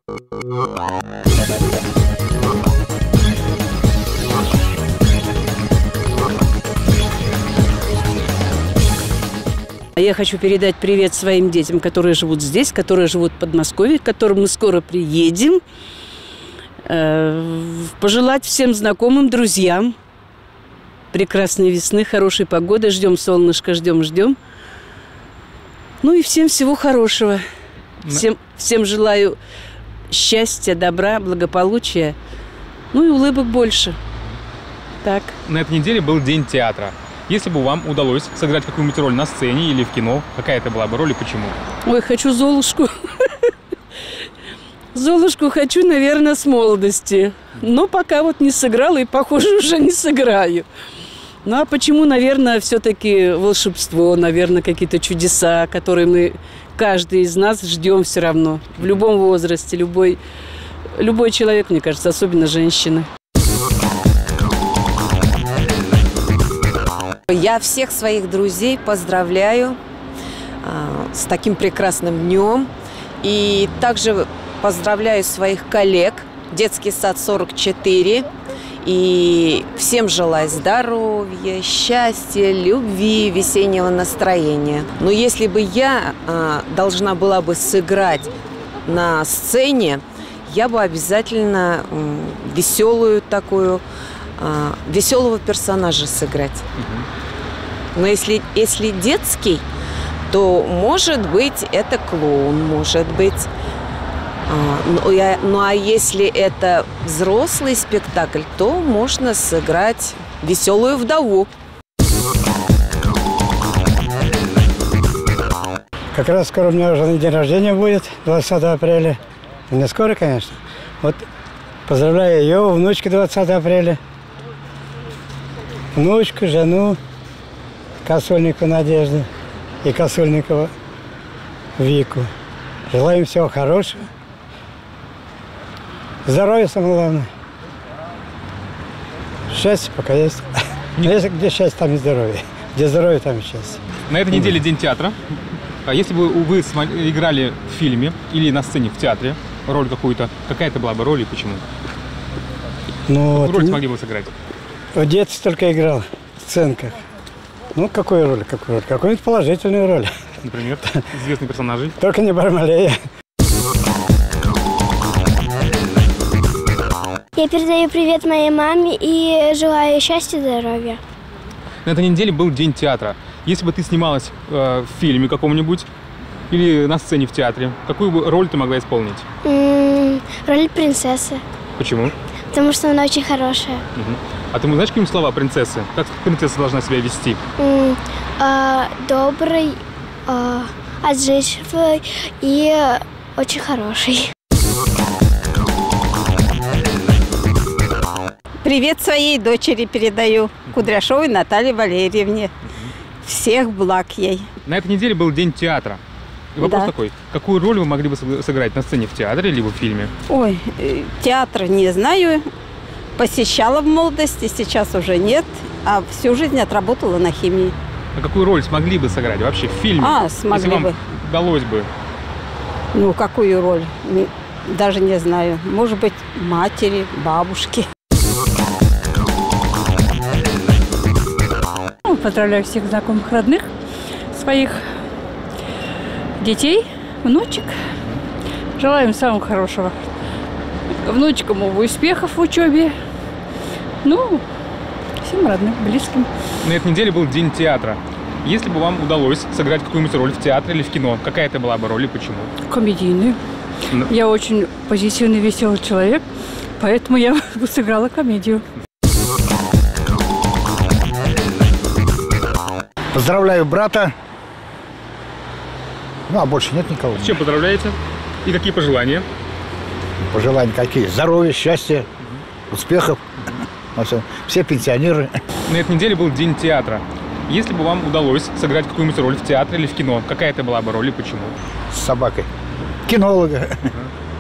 Я хочу передать привет своим детям, которые живут здесь, которые живут в Подмосковье, к которым мы скоро приедем. Пожелать всем знакомым, друзьям прекрасной весны, хорошей погоды. Ждем солнышко, ждем. Ну и всем всего хорошего. Всем желаю счастья, добра, благополучия. Ну и улыбок больше. Так. На этой неделе был День театра. Если бы вам удалось сыграть какую-нибудь роль на сцене или в кино, какая это была бы роль и почему? Ой, хочу Золушку. Золушку хочу, наверное, с молодости. Но пока вот не сыграла и, похоже, уже не сыграю. Ну а почему, наверное, все-таки волшебство, наверное, какие-то чудеса, которые мы, каждый из нас, ждем все равно. В любом возрасте, любой человек, мне кажется, особенно женщины. Я всех своих друзей поздравляю с таким прекрасным днем. И также поздравляю своих коллег, детский сад 44. И всем желаю здоровья, счастья, любви, весеннего настроения. Но если бы я должна была бы сыграть на сцене, я бы обязательно веселого персонажа сыграть. Но если детский, то, может быть, это клоун, может быть. Ну а если это взрослый спектакль, то можно сыграть веселую вдову. Как раз скоро у меня уже день рождения будет, 20 апреля. Не скоро, конечно. Вот поздравляю ее, внучку 20 апреля. Внучку, жену, Косульникову Надежду и Косульникову Вику. Желаю им всего хорошего. Здоровья, самое главное. Счастье пока есть. Если где счастье, там и здоровье. Где здоровье, там и счастье. На этой неделе День театра. Если бы вы играли в фильме или на сцене в театре роль какую-то, какая это была бы роль и почему? Ну, какую роль смогли бы сыграть? В детстве только играл в сценках. Ну, какую роль? Какую-нибудь положительную роль. Например, известных персонажей? Только не Бармалея. Я передаю привет моей маме и желаю счастья и здоровья. На этой неделе был День театра. Если бы ты снималась в фильме каком-нибудь или на сцене в театре, какую бы роль ты могла исполнить? Роль принцессы. Почему? Потому что она очень хорошая. А ты знаешь какие-нибудь слова принцессы? Как принцесса должна себя вести? Добрый, отзывчивый и очень хороший. Привет своей дочери передаю, Кудряшовой Наталье Валерьевне. Всех благ ей. На этой неделе был День театра. И вопрос такой, какую роль вы могли бы сыграть на сцене в театре либо в фильме? Ой, театр не знаю, посещала в молодости, сейчас уже нет, а всю жизнь отработала на химии. А какую роль смогли бы сыграть вообще в фильме? Смогли если вам бы. удалось бы? Ну, какую роль? Даже не знаю. Может быть, матери, бабушки. Поздравляю всех знакомых, родных, своих детей, внучек. Желаю им самого хорошего. Внучкам успехов в учебе. Ну, всем родным, близким. На этой неделе был День театра. Если бы вам удалось сыграть какую-нибудь роль в театре или в кино, какая это была бы роль и почему? Комедийную. Я очень позитивный, веселый человек, поэтому я бы сыграла комедию. Поздравляю брата. Ну, а больше нет никого. С чем поздравляете? И какие пожелания? Пожелания какие? Здоровья, счастья, успехов. Все пенсионеры. На этой неделе был День театра. Если бы вам удалось сыграть какую-нибудь роль в театре или в кино, какая это была бы роль и почему? С собакой. Кинолога.